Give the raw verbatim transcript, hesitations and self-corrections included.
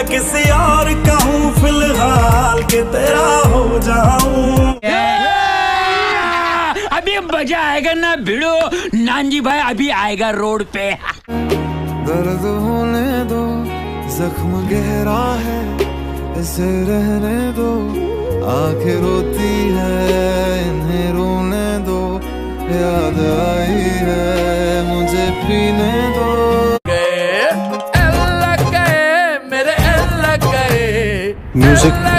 किसी और का हूँ फिलहाल के तेरा हो जाऊं। अभी मजा आएगा ना भिड़ो, नानजी भाई अभी आएगा रोड पे। दर्द होने दो, जख्म गहरा है, इसे रहने दो, आंखें रोती है, इन्हें रोने दो, याद आई है मुझे पीने दो। गए, अल्लाह गए, मेरे अल्लाह गए, म्यूजिक